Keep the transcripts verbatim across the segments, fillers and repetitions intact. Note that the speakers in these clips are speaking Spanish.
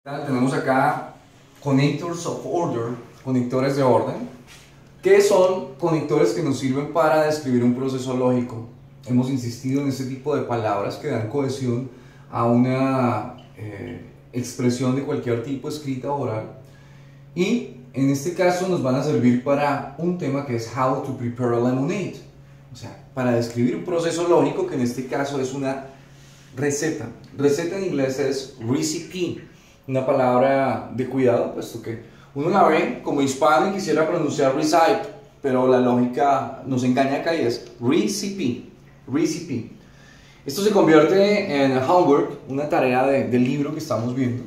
Tenemos acá connectors of order, conectores de orden, que son conectores que nos sirven para describir un proceso lógico. Hemos insistido en este tipo de palabras que dan cohesión a una eh, expresión de cualquier tipo, escrita o oral. Y en este caso nos van a servir para un tema que es how to prepare a lemonade. O sea, para describir un proceso lógico que en este caso es una receta. Receta en inglés es recipe, una palabra de cuidado, puesto que uno la ve como hispano y quisiera pronunciar recipe, pero la lógica nos engaña acá y es recipe, recipe. Esto se convierte en homework, una tarea de, del libro que estamos viendo.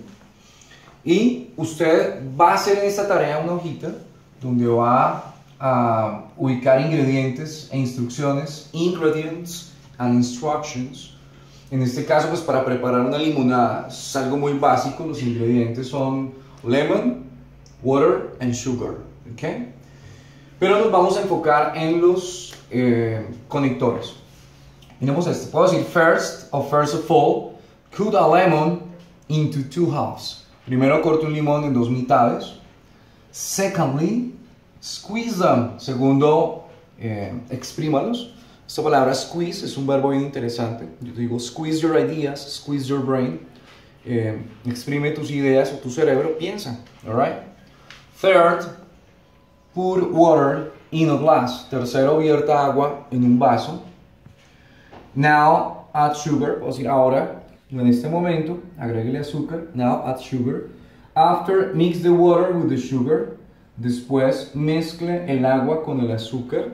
Y usted va a hacer en esta tarea una hojita donde va a ubicar ingredientes e instrucciones, ingredients and instructions. En este caso, pues para preparar una limonada es algo muy básico. Los ingredientes son lemon, water and sugar, ¿okay? Pero nos vamos a enfocar en los eh, conectores. Miremos este. Puedo decir first o first of all, cut a lemon into two halves. Primero corto un limón en dos mitades. Secondly, squeeze them. Segundo, eh, exprímalos. Esta palabra squeeze es un verbo bien interesante. Yo digo squeeze your ideas, squeeze your brain. Eh, exprime tus ideas o tu cerebro, piensa. Alright. Third, pour water in a glass. Tercero, vierta agua en un vaso. Now add sugar. Puedo decir ahora, en este momento, agréguele azúcar. Now add sugar. After, mix the water with the sugar. Después, mezcle el agua con el azúcar.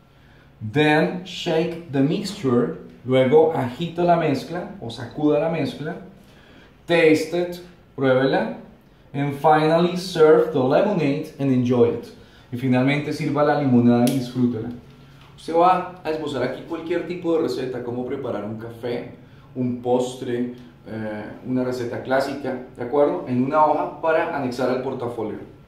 Then shake the mixture. Luego agita la mezcla o sacuda la mezcla. Taste it, pruébela. And finally serve the lemonade and enjoy it. Y finalmente sirva la limonada y disfrútela. Usted va a esbozar aquí cualquier tipo de receta, cómo preparar un café, un postre, eh, una receta clásica, ¿de acuerdo? En una hoja para anexar al portafolio.